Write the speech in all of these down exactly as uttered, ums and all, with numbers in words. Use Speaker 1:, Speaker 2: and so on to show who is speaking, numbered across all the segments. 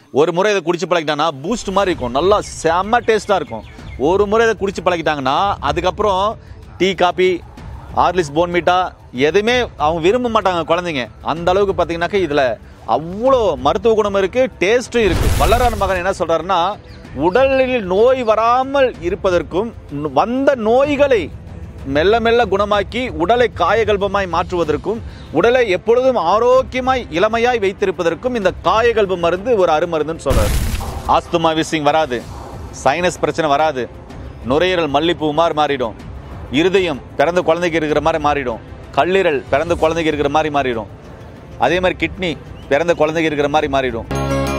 Speaker 1: ஒரு முறை இதை குடிச்சு பழகிட்டாங்கன்னா பூஸ்ட் மாதிரி இருக்கும், நல்லா செம்ம டேஸ்ட்டாக இருக்கும். ஒரு முறை இதை குடிச்சு பழகிட்டாங்கன்னா அதுக்கப்புறம் டீ காபி ஹார்லிக்ஸ் போன்மீட்டா எதுவுமே அவங்க விரும்ப மாட்டாங்க குழந்தைங்க. அந்த அளவுக்கு பார்த்தீங்கன்னாக்க இதில் அவ்வளோ மருத்துவ குணம் இருக்குது, டேஸ்ட்டும் இருக்குது. வள்ளலார் மகன் என்ன சொல்கிறாருன்னா, உடலில் நோய் வராமல் இருப்பதற்கும் வந்த நோய்களை மெல்ல மெல்ல குணமாக்கி உடலை காயகல்பமாய் மாற்றுவதற்கும் உடலை எப்பொழுதும் ஆரோக்கியமாய் இளமையாய் வைத்திருப்பதற்கும் இந்த காயகல்ப மருந்து ஒரு அருமருந்துன்னு சொல்றாரு. ஆஸ்துமா விசிங் வராது, சைனஸ் பிரச்சனை வராது, நுரையீரல் மல்லிப்பூ மாதிரி மாறிடும், இருதயம் பிறந்த குழந்தைக்கு இருக்கிற மாதிரி மாறிடும், கல்லீரல் பிறந்த குழந்தைக்கு இருக்கிற மாதிரி மாறிடும், அதே மாதிரி கிட்னி பிறந்த குழந்தைக்கு இருக்கிற மாதிரி மாறிடும்.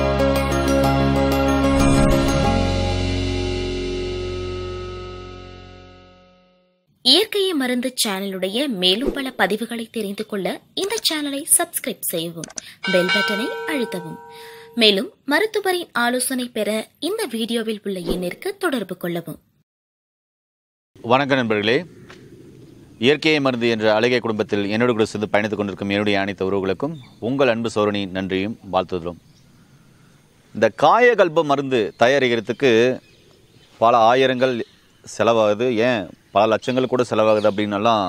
Speaker 2: இயற்கையை மருந்து சேனலுடைய மேலும் பல பதிவுகளை தெரிந்து கொள்ள இந்த சேனலை சப்ஸ்கிரைப் செய்யவும், பெல் பட்டனை அழுத்தவும். மேலும் மருத்துவரின் ஆலோசனை பெற இந்த வீடியோவில் உள்ள எண்ணிற்கு தொடர்பு கொள்ளவும்.
Speaker 1: வணக்கம் நண்பர்களே, இயற்கையை மருந்து என்ற அழகிய குடும்பத்தில் என்னோடு கூட சேர்ந்து பயணித்துக் கொண்டிருக்கும் என்னுடைய அனைத்து உறவுகளுக்கும் உங்கள் அன்பு சோரணி நன்றியும் வாழ்த்துதலும். இந்த காயகல்ப மருந்து தயாரிக்கிறதுக்கு பல ஆயிரங்கள் செலவாகுது, ஏன் பல லட்சங்கள் கூட செலவாகுது அப்படின்னலாம்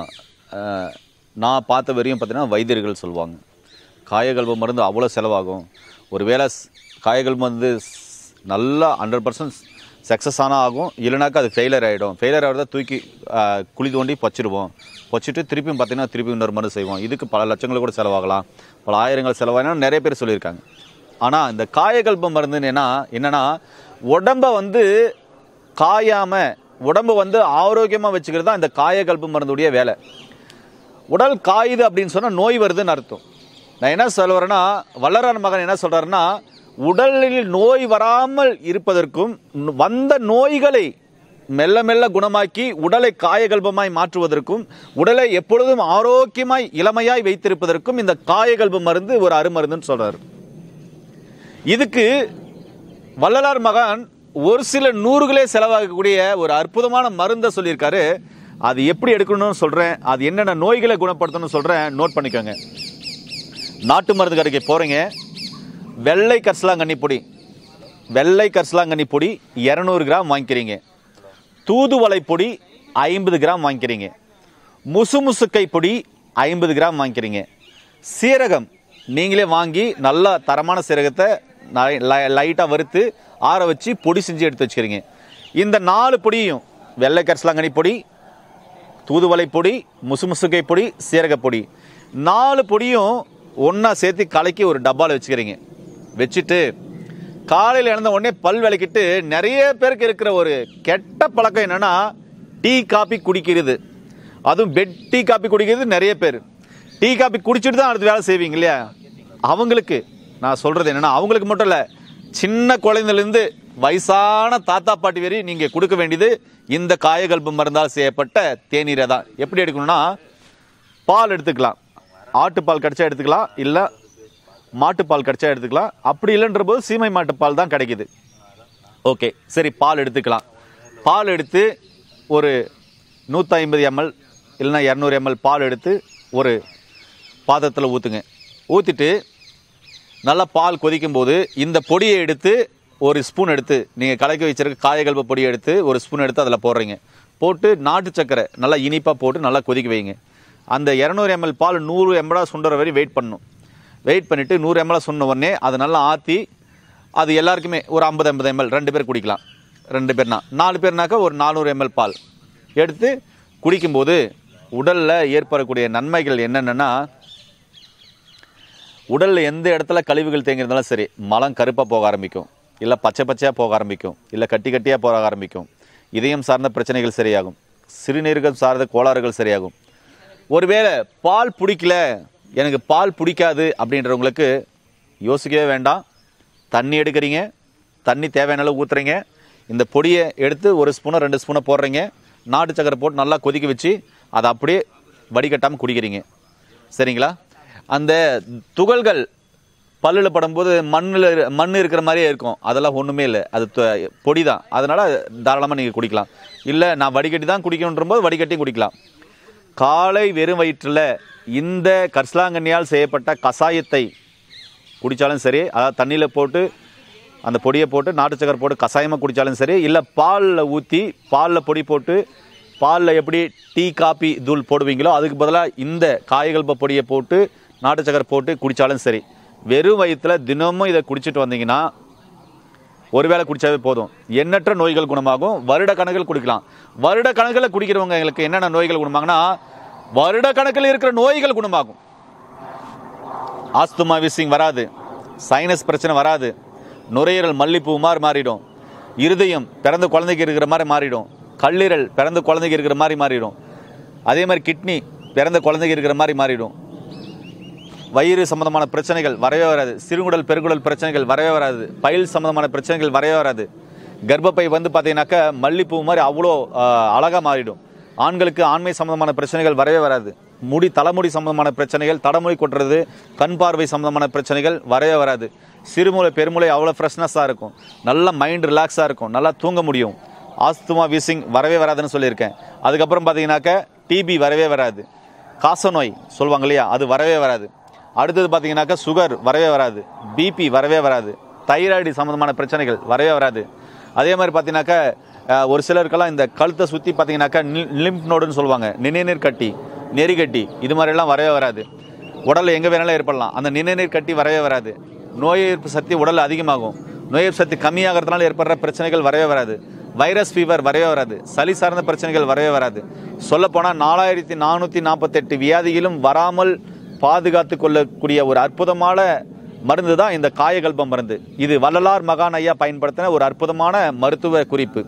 Speaker 1: நான் பார்த்த வரையும் பார்த்தீங்கன்னா வைத்தியர்கள் சொல்லுவாங்க. காயகல்ப மருந்து அவ்வளோ செலவாகும், ஒரு வேளை காயகல்ப மருந்து நல்லா ஹண்ட்ரட் பர்சன்ட் சக்ஸஸ் ஆனால் ஆகும், இல்லைனாக்கா அது ஃபெயிலியர் ஆகிடும். ஃபெயிலியர் ஆகிறத தூக்கி குழி தோண்டி பொச்சிடுவோம், பொச்சிட்டு திருப்பியும் பார்த்தீங்கன்னா திருப்பி இன்னொரு மருந்து செய்வோம். இதுக்கு பல லட்சங்கள் கூட செலவாகலாம், பல ஆயிரங்கள் செலவாகலாம் நிறைய பேர் சொல்லியிருக்காங்க. ஆனால் இந்த காயகல்ப மருந்துன்னு என்ன என்னென்னா, உடம்பை வந்து காயாமல் உடம்பு வந்து ஆரோக்கியமாக வச்சுக்கிறது தான் இந்த காயகல்ப மருந்துடைய வேலை. உடல் காயுது அப்படின்னு சொன்னால் நோய் வருதுன்னு அர்த்தம். நான் என்ன சொல்ல வரேன்னா, வள்ளலார் மகன் என்ன சொல்கிறாருன்னா, உடலில் நோய் வராமல் இருப்பதற்கும் வந்த நோய்களை மெல்ல மெல்ல குணமாக்கி உடலை காயகல்பமாய் மாற்றுவதற்கும் உடலை எப்பொழுதும் ஆரோக்கியமாய் இளமையாய் வைத்திருப்பதற்கும் இந்த காயகல்ப மருந்து ஒரு அருமருந்துன்னு சொல்கிறார். இதுக்கு வள்ளலார் மகன் ஒரு சில நூறுகளே செலவாகக்கூடிய ஒரு அற்புதமான மருந்தை சொல்லியிருக்காரு. அது எப்படி எடுக்கணும்னு சொல்கிறேன், அது என்னென்ன நோய்களை குணப்படுத்தணும்னு சொல்கிறேன், நோட் பண்ணிக்கோங்க. நாட்டு மருந்து கடைக்கு போகிறீங்க, வெள்ளை கரிசலாங்கண்ணி பொடி வெள்ளை கரிசலாங்கண்ணி பொடி இரநூறு கிராம் வாங்கிக்கிறீங்க, தூதுவளை பொடி ஐம்பது கிராம் வாங்கிக்கிறீங்க, முசுமுசுக்கை பொடி ஐம்பது கிராம் வாங்கிக்கிறீங்க, சீரகம் நீங்களே வாங்கி நல்லா தரமான சீரகத்தை லைட்டாக வறுத்து ஆற வச்சு பொடி செஞ்சு எடுத்து வச்சுக்கிறீங்க. இந்த நாலு பொடியும் வெள்ளை கரிசலாங்கண்ணி பொடி, தூதுவளை பொடி, முசுமுசுக்கை பொடி, சீரக பொடி, நாலு பொடியும் ஒன்றா சேர்த்து கலக்கி ஒரு டப்பாவில் வச்சுக்கிறீங்க. வச்சுட்டு காலையில் எழுந்த உடனே பல் விளக்கிட்டு, நிறைய பேருக்கு இருக்கிற ஒரு கெட்ட பழக்கம் என்னென்னா டீ காபி குடிக்கிறது, அதுவும் பெட் டீ காபி குடிக்கிறது. நிறைய பேர் டீ காபி குடிச்சிட்டு தான் அடுத்த வேலை செய்வீங்க இல்லையா? அவங்களுக்கு நான் சொல்கிறது என்னென்னா, அவங்களுக்கு மட்டும் இல்லை, சின்ன குழந்தைலேருந்து வயசான தாத்தா பாட்டி வரை நீங்கள் கொடுக்க வேண்டியது இந்த காயகல்ப மருந்தால் செய்யப்பட்ட தேநீரை தான். எப்படி எடுக்கணும்னா, பால் எடுத்துக்கலாம், ஆட்டுப்பால் கிடைச்சா எடுத்துக்கலாம், இல்லை மாட்டுப்பால் கிடைச்சா எடுத்துக்கலாம், அப்படி இல்லைன்ற போது சீமை மாட்டுப்பால் தான் கிடைக்குது. ஓகே சரி, பால் எடுத்துக்கலாம். பால் எடுத்து ஒரு நூற்றி ஐம்பது எம்எல் இல்லைன்னா இரநூறு எம்எல் பால் எடுத்து ஒரு பாத்திரத்தில் ஊற்றுங்க. ஊற்றிட்டு நல்லா பால் கொதிக்கும் போது இந்த பொடியை எடுத்து ஒரு ஸ்பூன் எடுத்து, நீங்கள் கலக்கி வச்சிருக்க காயகல்ப பொடியை எடுத்து ஒரு ஸ்பூன் எடுத்து அதில் போடுறீங்க. போட்டு நாட்டு சக்கரை நல்லா இனிப்பாக போட்டு நல்லா கொதிக்க வைங்க. அந்த இரநூறு எம்எல் பால் நூறு எம்எலாக சுண்டுற வரை வெயிட் பண்ணணும். வெயிட் பண்ணிவிட்டு நூறு எம்எலாக சொன்ன உடனே அதை நல்லா ஆற்றி, அது எல்லாருக்குமே ஒரு ஐம்பது ஐம்பது எம்எல் ரெண்டு பேர் குடிக்கலாம். ரெண்டு பேர்னா நாலு பேர்னாக்கா ஒரு நானூறு எம்எல் பால் எடுத்து குடிக்கும்போது உடலில் ஏற்படக்கூடிய நன்மைகள் என்னென்னா, உடலில் எந்த இடத்துல கழிவுகள் தேங்கியிருந்தாலும் சரி, மலம் கருப்பாக போக ஆரம்பிக்கும், இல்லை பச்சை பச்சையாக போக ஆரம்பிக்கும், இல்லை கட்டி கட்டியாக போக ஆரம்பிக்கும், இதயம் சார்ந்த பிரச்சனைகள் சரியாகும், சிறுநீரகம் சார்ந்த கோளாறுகள் சரியாகும். ஒருவேளை பால் பிடிக்கல, எனக்கு பால் பிடிக்காது அப்படின்றவங்களுக்கு யோசிக்கவே வேண்டாம். தண்ணி எடுக்கிறீங்க, தண்ணி தேவையான அளவு ஊற்றுறீங்க, இந்த பொடியை எடுத்து ஒரு ஸ்பூனை ரெண்டு ஸ்பூனை போடுறீங்க, நாட்டு சக்கரை போட்டு நல்லா கொதிக்க வச்சு அதை அப்படியே வடிகட்டாமல் குடிக்கிறீங்க. சரிங்களா? அந்த துகள்கள் பல்லில் படும்போது மண்ணில் மண் இருக்கிற மாதிரியே இருக்கும், அதெல்லாம் ஒன்றுமே இல்லை, அது பொடி தான். அதனால் தாராளமாக நீங்கள் குடிக்கலாம். இல்லை நான் வடிகட்டி தான் குடிக்கணுன்ற போது வடிகட்டியும் குடிக்கலாம். காலை வெறும் வயிற்றில் இந்த கரிசலாங்கண்ணியால் செய்யப்பட்ட கஷாயத்தை குடித்தாலும் சரி, அதாவது தண்ணியில் போட்டு அந்த பொடியை போட்டு நாட்டு சக்கரை போட்டு கஷாயமாக குடித்தாலும் சரி, இல்லை பாலில் ஊற்றி பாலில் பொடி போட்டு பாலில் எப்படி டீ காபி தூள் போடுவீங்களோ அதுக்கு பதிலாக இந்த காயகல்ப பொடியை போட்டு நாட்டு சக்கரை போட்டு குடித்தாலும் சரி, வெறும் வயிற்றில் தினமும் இதை குடிச்சிட்டு வந்தீங்கன்னா ஒருவேளை குடித்தாவே போதும், எண்ணற்ற நோய்கள் குணமாகும். வருட கணக்கில் குடிக்கலாம். வருட கணக்கில் குடிக்கிறவங்க எங்களுக்கு என்னென்ன நோய்கள் குணமாகும்னா, வருட கணக்கில் இருக்கிற நோய்கள் குணமாகும். ஆஸ்துமா விசிங் வராது, சைனஸ் பிரச்சனை வராது, நுரையீரல் மல்லிப்பூ மாதிரி மாறிடும், இருதயம் பிறந்த குழந்தைக்கு இருக்கிற மாதிரி மாறிடும், கல்லீரல் பிறந்த குழந்தைக்கு இருக்கிற மாதிரி மாறிடும், அதே மாதிரி கிட்னி பிறந்த குழந்தைக்கு இருக்கிற மாதிரி மாறிடும், வயிறு சம்பந்தமான பிரச்சனைகள் வரவே வராது, சிறுகுடல் பெருங்குடல் பிரச்சனைகள் வரவே வராது, பயில் சம்பந்தமான பிரச்சனைகள் வரவே வராது, கர்ப்பப்பை வந்து பார்த்தீங்கன்னாக்கா மல்லிப்பூ மாதிரி அவ்வளோ அழகாக மாறிடும், ஆண்களுக்கு ஆண்மை சம்பந்தமான பிரச்சனைகள் வரவே வராது, முடி தலைமுடி சம்பந்தமான பிரச்சனைகள், தடமுடி கொட்டுறது, கண் பார்வை சம்பந்தமான பிரச்சனைகள் வரவே வராது, சிறுமூளை பெருமூளை அவ்வளோ ஃப்ரெஷ்னஸாக இருக்கும், நல்ல மைண்ட் ரிலாக்ஸாக இருக்கும், நல்லா தூங்க முடியும், ஆஸ்துமா வீசிங் வரவே வராதுன்னு சொல்லியிருக்கேன். அதுக்கப்புறம் பார்த்தீங்கன்னாக்கா டிபி வரவே வராது, காசநோய் சொல்லுவாங்க இல்லையா, அது வரவே வராது. அடுத்தது பார்த்தீங்கன்னாக்கா சுகர் வரவே வராது, பிபி வரவே வராது, தைராய்டு சம்மந்தமான பிரச்சனைகள் வரவே வராது. அதே மாதிரி பார்த்தீங்கன்னாக்கா ஒரு சிலருக்கெல்லாம் இந்த கழுத்தை சுற்றி பார்த்தீங்கன்னாக்கா லிம்ப் நோடுன்னு சொல்லுவாங்க, நிணநீர் கட்டி, நெறிகட்டி, இது மாதிரிலாம் வரவே வராது. உடலில் எங்கே வேணாலும் ஏற்படலாம், அந்த நிணநீர் கட்டி வரவே வராது. நோய் எதிர்ப்பு சக்தி உடல் அதிகமாகும், நோய் எதிர்ப்பு சக்தி கம்மியாகிறதுனால ஏற்படுற பிரச்சனைகள் வரவே வராது. வைரஸ் ஃபீவர் வரவே வராது, சளி சார்ந்த பிரச்சனைகள் வரவே வராது. சொல்லப்போனால் நாலாயிரத்தி நானூற்றி நாற்பத்தெட்டு வியாதிகளும் வராமல் பாதுகாத்து கொள்ளக்கூடிய ஒரு அற்புதமான மருந்து தான் இந்த காயகல்ப மருந்து. இது வள்ளலார் மகான் ஐயா பயன்படுத்தின ஒரு அற்புதமான மருத்துவ குறிப்பு.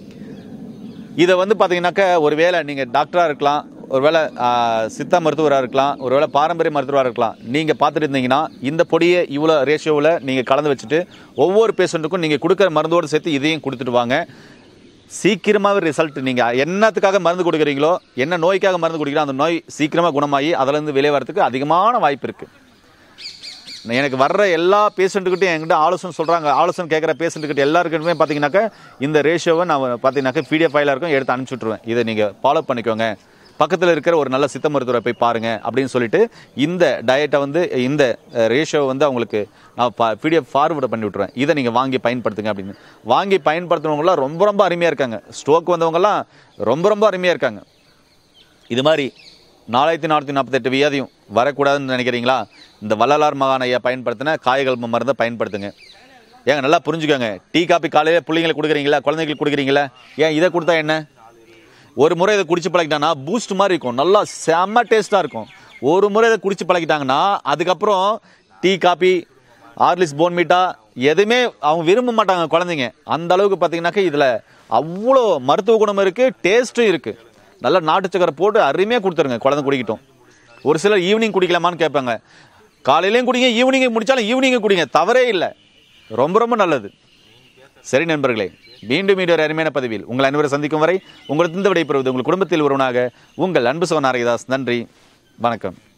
Speaker 1: இதை வந்து பார்த்தீங்கன்னாக்கா ஒருவேளை நீங்கள் டாக்டராக இருக்கலாம், ஒருவேளை சித்தா மருத்துவராக இருக்கலாம், ஒருவேளை பாரம்பரிய மருத்துவராக இருக்கலாம், நீங்கள் பார்த்துட்டு இருந்தீங்கன்னா இந்த பொடியை இவ்வளோ ரேஷியோவில் நீங்கள் கலந்து வச்சுட்டு ஒவ்வொரு பேஷண்ட்டுக்கும் நீங்கள் கொடுக்குற மருந்தோடு சேர்த்து இதையும் கொடுத்துட்டு வாங்க. சீக்கிரமாகவே ரிசல்ட், நீங்கள் என்னத்துக்காக மருந்து கொடுக்குறீங்களோ, என்ன நோய்க்காக மருந்து கொடுக்குறீங்களோ அந்த நோய் சீக்கிரமாக குணமாகி அதிலேருந்து வெளியே வரதுக்கு அதிகமான வாய்ப்பு இருக்குது. எனக்கு வர்ற எல்லா பேஷண்ட்டுக்கிட்டையும் என்கிட்ட ஆலோசனை சொல்கிறாங்க, ஆலோசனை கேட்குற பேஷண்ட்டுக்கிட்ட எல்லாருக்குமே பார்த்தீங்கன்னாக்கா இந்த ரேஷியோவை நான் பார்த்தீங்கன்னாக்கா பிடிஎஃப் ஃபைலாக இருக்கும் எடுத்து அனுப்பிச்சுட்ருவேன். இதை நீங்கள் ஃபாலோ பண்ணிக்கோங்க, பக்கத்தில் இருக்கிற ஒரு நல்ல சித்த மருத்துவரை போய் பாருங்கள் அப்படின்னு சொல்லிட்டு இந்த டயட்டை வந்து இந்த ரேஷியோவை வந்து அவங்களுக்கு நான் பிடிஎஃப் ஃபார்வர்டு பண்ணி விட்ருவேன். இதை நீங்கள் வாங்கி பயன்படுத்துங்க அப்படின்னு. வாங்கி பயன்படுத்துனவங்களாம் ரொம்ப ரொம்ப அருமையாக இருக்காங்க. ஸ்ட்ரோக் வந்தவங்கலாம் ரொம்ப ரொம்ப அருமையாக இருக்காங்க. இது மாதிரி நாலாயிரத்தி நானூற்றி நாற்பத்தெட்டு வியாதியும் வரக்கூடாதுன்னு நினைக்கிறீங்களா, இந்த வள்ளலார் மகான் ஐயா பயன்படுத்தின காயகல்ப மருந்தை பயன்படுத்துங்க. ஏங்க நல்லா புரிஞ்சுக்கோங்க, டீ காப்பி காலையில் பிள்ளைங்களுக்கு கொடுக்குறீங்களா, குழந்தைங்களுக்கு கொடுக்குறீங்களா, ஏன் இதை கொடுத்தா என்ன, ஒரு முறை இதை குடிச்சு பழகிட்டாங்கன்னா பூஸ்ட் மாதிரி இருக்கும், நல்லா செம்ம டேஸ்ட்டாக இருக்கும். ஒரு முறை இதை குடிச்சு பழகிட்டாங்கன்னா அதுக்கப்புறம் டீ காப்பி ஹார்லிக்ஸ் போன்மீட்டா எதுவுமே அவங்க விரும்ப மாட்டாங்க குழந்தைங்க. அந்த அளவுக்கு பார்த்தீங்கன்னாக்கா இதில் அவ்வளோ மருத்துவ குணம் இருக்குது, டேஸ்ட்டும் இருக்குது. நல்லா நாட்டு சக்கரை போட்டு அருமையாக கொடுத்துருங்க, குழந்தை குடிக்கட்டும். ஒரு சிலர் ஈவினிங் குடிக்கலாமான்னு கேட்பாங்க. காலையிலையும் குடிங்க, ஈவினிங்கு முடித்தாலும் ஈவினிங்கு குடிங்க, தவறே இல்லை, ரொம்ப ரொம்ப நல்லது. சரி நண்பர்களே, மீண்டும் மீண்டும் ஒரு அருமையான பதிவில் உங்கள் அனைவரை சந்திக்கும் வரை உங்களுக்கு இந்த விடைபெறுவது உங்கள் குடும்பத்தில் ஒருவனாக உங்கள் அன்பு சகோதரன் நாரகிதாஸ். நன்றி, வணக்கம்.